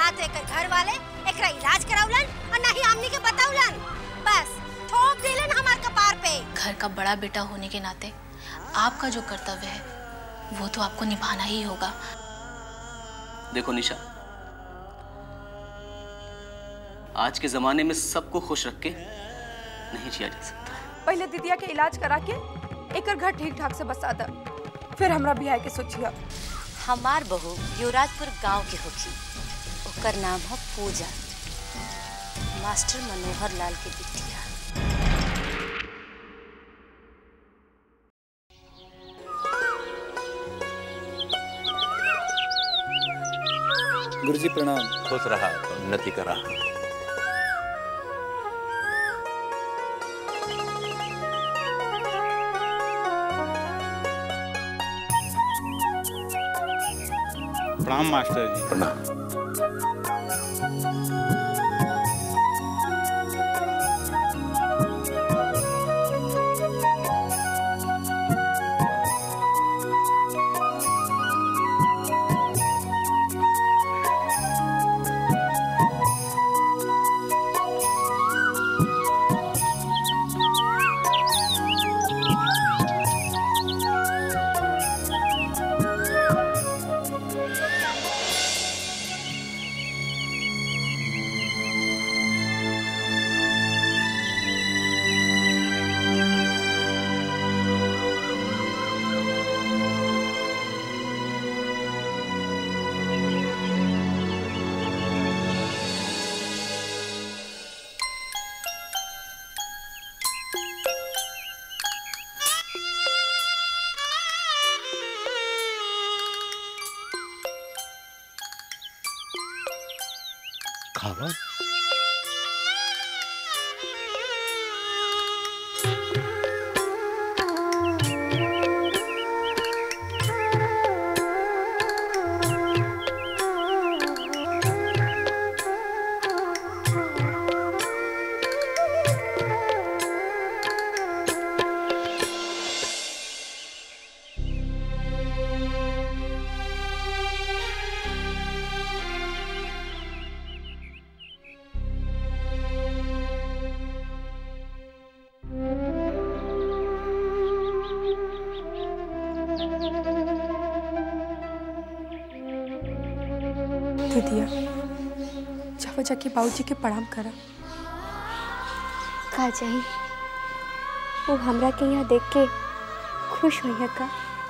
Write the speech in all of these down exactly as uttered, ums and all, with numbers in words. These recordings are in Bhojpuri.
ना तो एक घर वाले एकरा इलाज कराउलन और ना ही हमनी के बताउलन, बस ठोक दिलन हमार कपार पे। घर का बड़ा बेटा होने के नाते आपका जो कर्तव्य है वो तो आपको निभाना ही होगा। देखो निशा, आज के जमाने में सबको खुश रख के नहीं जिया जा सकता। पहले दीदिया के इलाज करा के एक घर ठीक ठाक से बसा द, फिर हमरा बियाह के सोचिया। हमार बहू युवराजपुर गांव के होखी, ओकर नाम है पूजा, मास्टर मनोहर लाल के बिटिया। गुरुजी प्रणाम। खुश रहा तो उन्नति करा। प्रणाम मास्टर जी। प्रणाम। खावा दीदिया, जाओ जाके बाबूजी के प्रणाम करा। का जाई, वो हमरा के यहाँ देख के खुश हुई है का?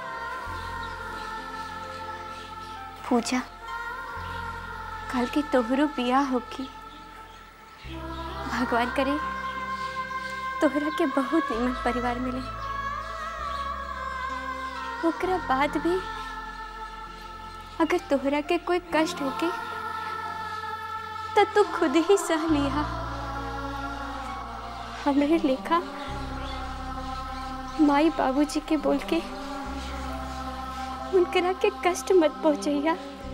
पूजा, कल के तोहरो बियाह होगी, भगवान करे तोहरा के बहुत निमन परिवार मिले। ओकरा बाद भी अगर तोहरा के कोई कष्ट होके तो तू खुद ही सह लिया। हमरे लेखा माई बाबूजी के बोल के उनकरा के कष्ट मत पहुंचैया।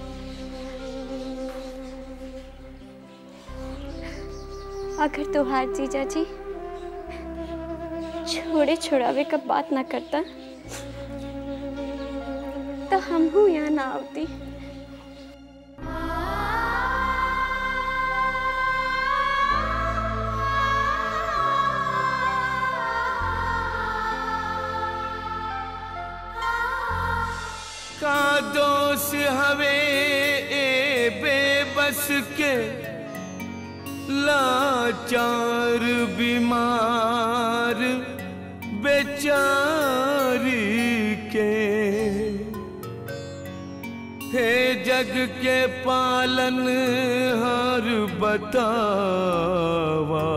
अगर तोहार जीजा जी छोड़े छोड़ावे का बात ना करता तो हम हूँ यहाँ ना आती। का दोष हवे ए बेबस के, लाचार बीमार बेचारी के। हे जग के पालन हार बतावा,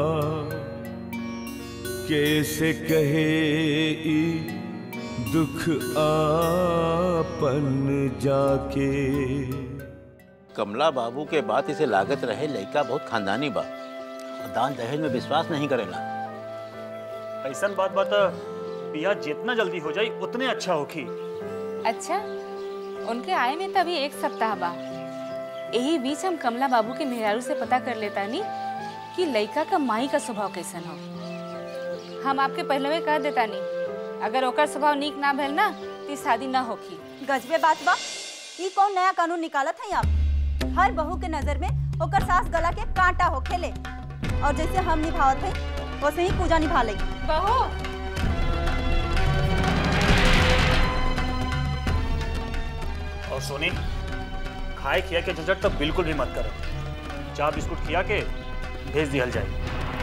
कैसे कहे ई दुख आपन जाके। कमला बाबू के बात इसे लागत रहे लड़का बहुत खानदानी बा और दान दहेज में विश्वास नहीं करेला। ऐसा बात बात बिया जितना जल्दी हो जाए उतने अच्छा होगी। अच्छा, उनके आए में तभी एक सप्ताह बा। यही बीच हम कमला बाबू के मेहरारू से पता कर लेता नहीं कि लड़का का माई का स्वभाव कैसन हो। हम आपके पहले में कह देता नहीं, अगर ओकर स्वभाव नीक ना भेल ना तो शादी ना होगी। गजबे बात बा, ये कौन नया कानून निकालत है आप? हर बहू के नजर में ओकर सास गला के कांटा हो खेले, और जैसे हम निभावत है वैसे ही पूजा निभा ले। बहू और सोनी, खाए खिया के झंझट तो बिल्कुल भी मत करो। चाय बिस्कुट खिया के भेज दिया जाए।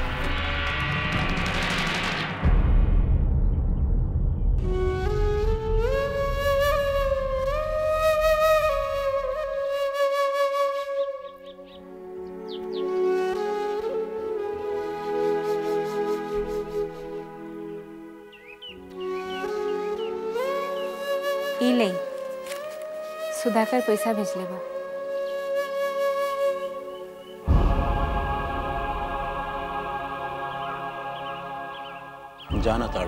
ई ले सुधाकर पैसा भेज लेबा। जाना ताड़ो,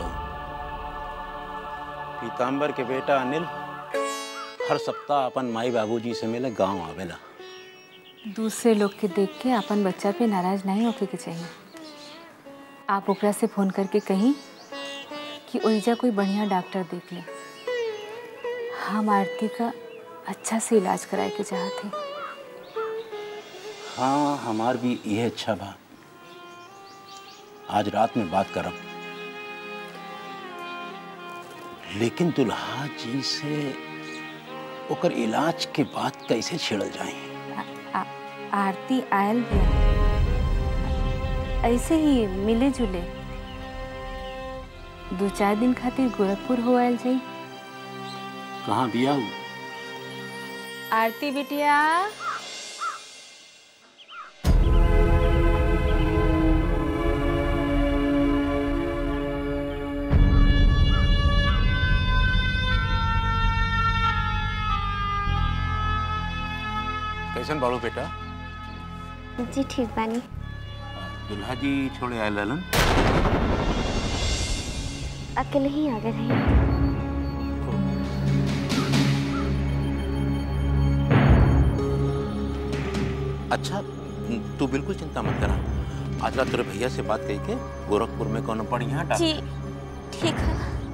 पीताम्बर के बेटा अनिल हर सप्ताह अपन माई बाबूजी से मिले गांव आवेला। दूसरे लोग के देख के अपन बच्चा पे नाराज नहीं होके के चाहिए। आप ओकरा से फोन करके कहीं कि ओइजा कोई बढ़िया डॉक्टर देख ले। हम आरती का अच्छा से इलाज कराए के चाहत है। हाँ, हमार भी यह अच्छा बा। आज रात में बात करब, लेकिन दुल्हा जी से ओकर इलाज के बात कैसे छेड़ल जाए? आ, आरती आयल भी ऐसे ही मिले जुले दो चार दिन खातिर गोरखपुर हो आयल जाई। कहाँ बिया हूँ? आरती बिटिया, कैसन बाड़ू बेटा? जी ठीक बानी। दुल्हा जी छोड़े आए ललन? अकेले ही आ गए रहे। अच्छा, तू बिल्कुल चिंता मत करा। आज रात तेरे भैया से बात कही के गोरखपुर में कौन बढ़िया डॉक्टर। जी ठीक है।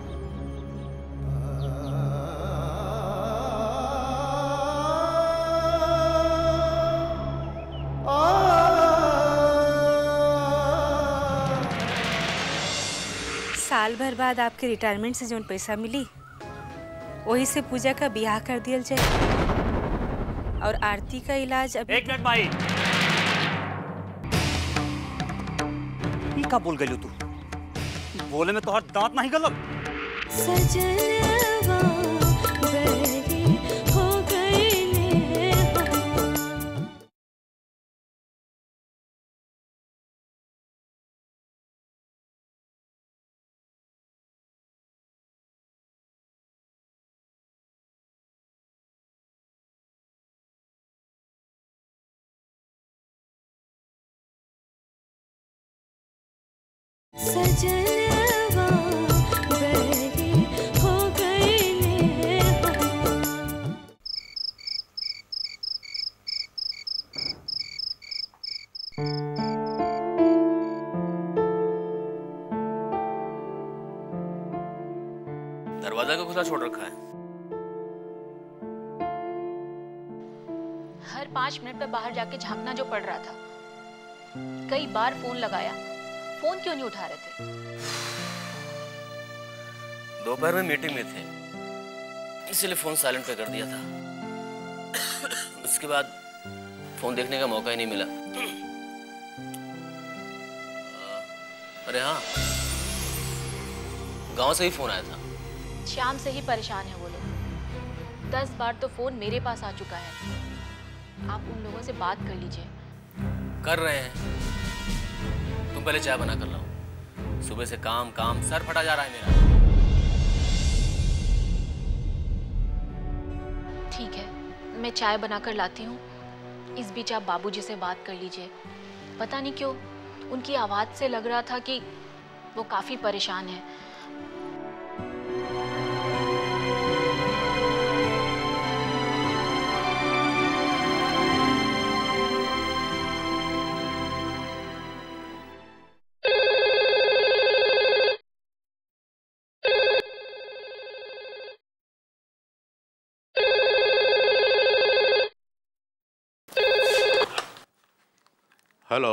साल भर बाद आपके रिटायरमेंट से जो पैसा मिली वही से पूजा का ब्याह कर दिया जाए, और आरती का इलाज अभी। एक मिनट माई, ये का बोल गई तू? बोले में तोहर दांत नहीं गलत। सजनवा बहरी हो गई ने हो। सजनवा बहरी हो गई ने हो। दरवाजा का खुला छोड़ रखा है। हर पाँच मिनट पे बाहर जाके झांकना जो पड़ रहा था। कई बार फोन लगाया, फोन क्यों नहीं उठा रहे थे? दोपहर में मीटिंग में थे, इसलिए फोन साइलेंट पे कर दिया था। उसके बाद फोन देखने का मौका ही नहीं मिला। अरे हाँ, गांव से ही फोन आया था। शाम से ही परेशान है वो लोग। दस बार तो फोन मेरे पास आ चुका है। आप उन लोगों से बात कर लीजिए। कर रहे हैं, तुम पहले चाय बना कर लाओ। सुबह से काम काम सर फटा जा रहा है मेरा। ठीक है, मैं चाय बनाकर लाती हूँ। इस बीच आप बाबूजी से बात कर लीजिए। पता नहीं क्यों उनकी आवाज़ से लग रहा था कि वो काफ़ी परेशान है। हेलो।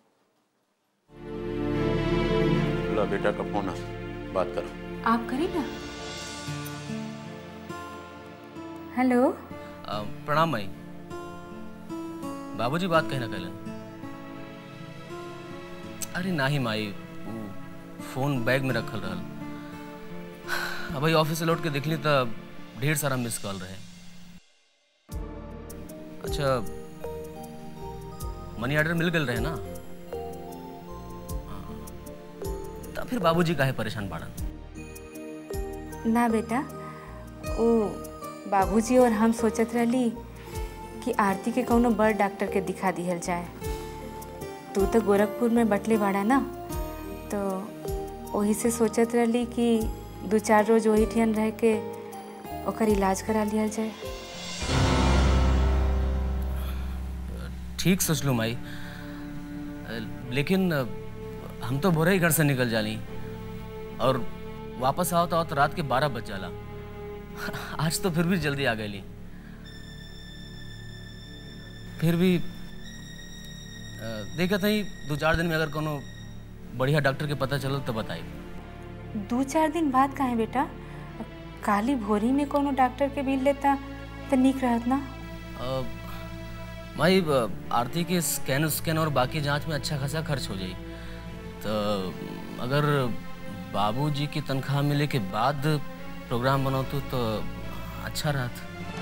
लो बेटा का फोन है, बात करो। आप करी ना। हेलो। प्रणाम माई। बाबूजी बात कहना कहलन। अरे नाही माई, वो फोन बैग में रखल रहल। अब भाई ऑफिस से लौट के देखली तो ढेर सारा मिस कॉल रहे। अच्छा, मनी ऑर्डर मिल गए रहे ना? हाँ। तब फिर बाबूजी काहे परेशान बाड़न? ना बेटा, ओ बाबूजी और हम सोचत रहली कि आरती के कौनो बड़ डॉक्टर के दिखा दिहल जाए। तू तो गोरखपुर में बटले बाड़ा ना, तो वही से सोचत रहली कि दो चार रोज वही ठियन रह के ओकर इलाज करा लिया जाए। ठीक सोच लो माई, लेकिन हम तो भोरे ही घर से निकल जानी और वापस आओ तो, आओ तो रात के बारह बज जाला। आज तो फिर भी जल्दी आ गई। फिर भी देखा था दो चार दिन में अगर कोनो बढ़िया डॉक्टर के पता चलो तो बताई। दो चार दिन बाद कहाँ बेटा? काली भोरी में कोनो डॉक्टर के बिल लेता तो निक रहत ना। माई, आरती के स्कैन स्कैन और बाकी जांच में अच्छा खासा खर्च हो जाए, तो अगर बाबूजी की तनख्वाह मिले के बाद प्रोग्राम बनाओ तो, तो अच्छा रहता।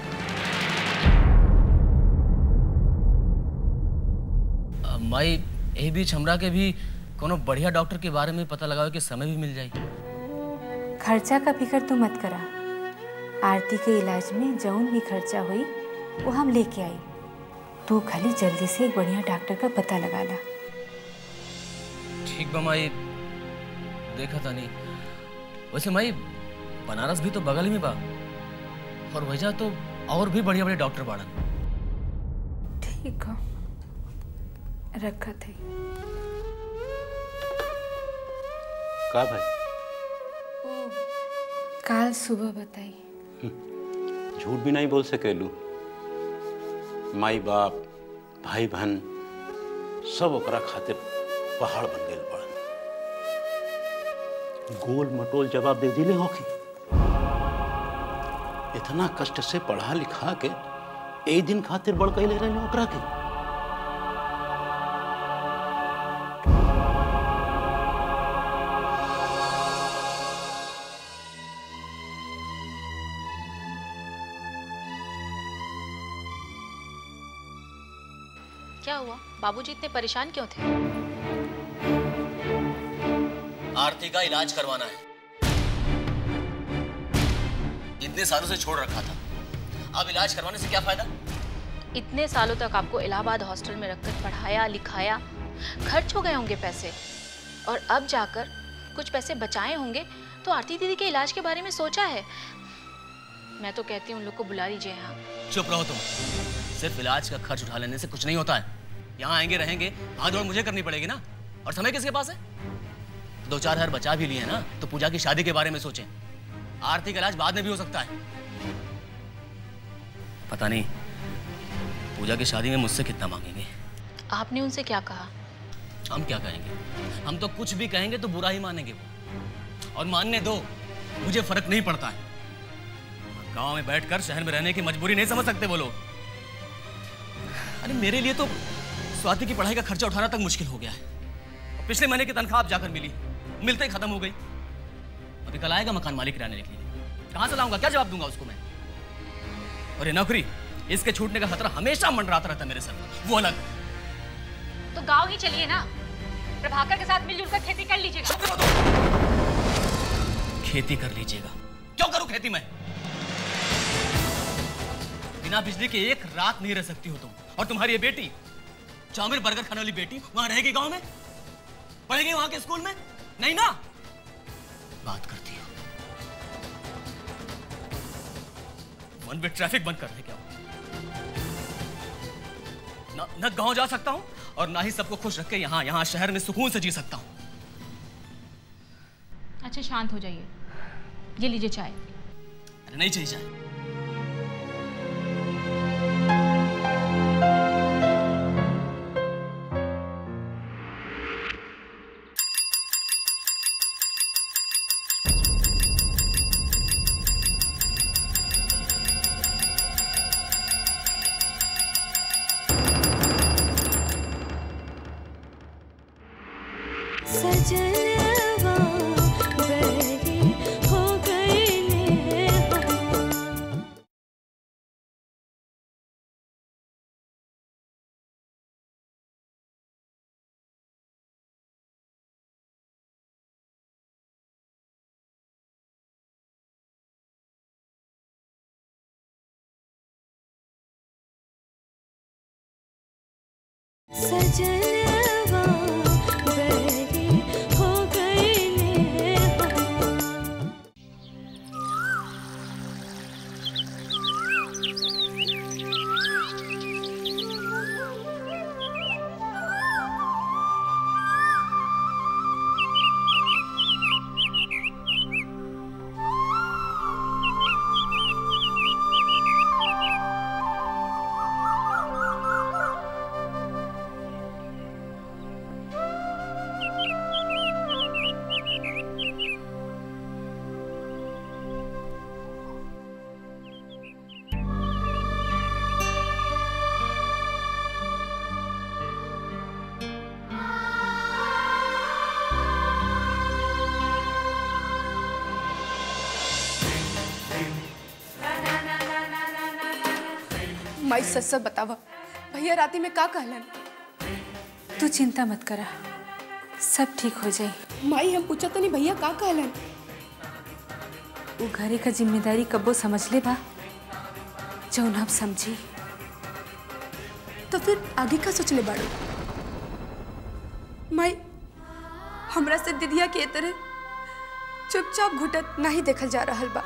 माई, यही बीच हमरा के भी कोनो बढ़िया डॉक्टर के बारे में पता लगावे के समय भी मिल जाए। खर्चा का फिक्र तू मत करा। आरती के इलाज में जौन भी खर्चा हुई वो हम लेके आई। तू खाली जल्दी से एक बढ़िया डॉक्टर का पता लगा ला। ठीक बा माई, देखा था नहीं। वैसे माई, बनारस भी तो बगल में बा और वजह तो और भी बढ़िया बढ़िया डॉक्टर बाड़न। ठीक है, रखा थे। का भाई? काल सुबह बताई। झूठ भी नहीं बोल सकेलू। माई बाप, भाई बहन सब ओकरा खातिर पहाड़ बन गए पड़न। गोल मटोल जवाब दे दिले होखी। इतना कष्ट से पढ़ा लिखा के एक दिन खातिर बढ़ के ले रहे ओकरा के। क्या हुआ? बाबूजी इतने परेशान क्यों थे? आरती का इलाज करवाना है। इतने सालों से छोड़ रखा था, अब इलाज करवाने से क्या फायदा? इतने सालों तक आपको इलाहाबाद हॉस्टल में रखकर पढ़ाया लिखाया, खर्च हो गए होंगे पैसे, और अब जाकर कुछ पैसे बचाए होंगे तो आरती दीदी के इलाज के बारे में सोचा है। मैं तो कहती हूँ उन लोग को बुला लीजिए यहाँ। चुप रहो तुम। सिर्फ इलाज का खर्च उठा लेने से कुछ नहीं होता है। यहाँ आएंगे रहेंगे, भाग दौड़ मुझे करनी पड़ेगी ना। और समय किसके पास है? दो चार हजार बचा भी लिए ना तो पूजा की शादी के बारे में सोचें। आरती का इलाज बाद में भी हो सकता है। पता नहीं पूजा की शादी में मुझसे कितना मांगेंगे। आपने उनसे क्या कहा? हम क्या कहेंगे? हम तो कुछ भी कहेंगे तो बुरा ही मानेंगे वो। और मानने दो, मुझे फर्क नहीं पड़ता है। गांव में बैठकर शहर में रहने की मजबूरी नहीं समझ सकते वो लोग। अरे मेरे लिए तो स्वाति की पढ़ाई का खर्चा उठाना तक मुश्किल हो गया है। और पिछले महीने की तनख्वाह अब जाकर मिली, मिलते ही खत्म हो गई। अभी कल आएगा मकान मालिक रहने के लिए, कहां से लाऊंगा? क्या जवाब दूंगा उसको मैं? और ये नौकरी, इसके छूटने का खतरा हमेशा मंडराता रहता है मेरे सर पर, वो अलग। तो गांव ही चलिए ना, प्रभाकर के साथ मिलजुल कर खेती कर लीजिएगा। खेती कर लीजिएगा? क्यों करूं खेती मैं? बिना बिजली के एक रात नहीं रह सकती हो तुम। और तुम्हारी ये बेटी, चाउमीन बर्गर खाने वाली बेटी, वहां रहेगी गांव में? पढ़ेगी वहां के स्कूल में? नहीं ना। बात करती हो वन वे ट्रैफिक बंद कर दे क्या? न, न गांव जा सकता हूं और ना ही सबको खुश रख के यहां यहां शहर में सुकून से जी सकता हूं। अच्छा शांत हो जाइए, ये लीजिए चाय। अरे नहीं चाहिए चाय। सजनवा बहरी हो गए ने हो। सजनवा बहरी हो गए ने हो। माई सच सच बतावा भैया राती में का कहलन? तू चिंता मत करा, सब ठीक हो जाए। माई हम पूछा तो नहीं भैया का कहलन? वो घरे का जिम्मेदारी कब्बो समझ ले बा, जौन हम समझी। तो फिर आगे का सोच ले बाड़ू? माई हमरा से दीदिया के तरह चुपचाप घुटत नहीं देखल जा रहल बा।